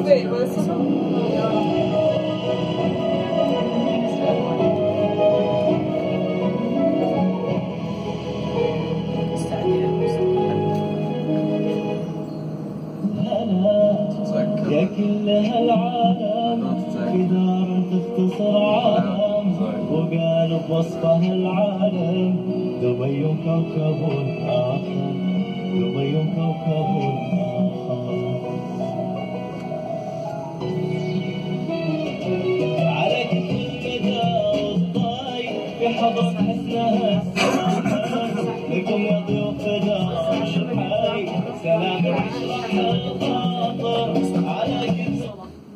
يا كل هالعالم في دار تختصر عالم وقال بوصفها العالم دبي كوكب آخر دبي كوكب آخر على كل المدى والطاي في حضر حسنها السماء لكم يا ضيوف فداء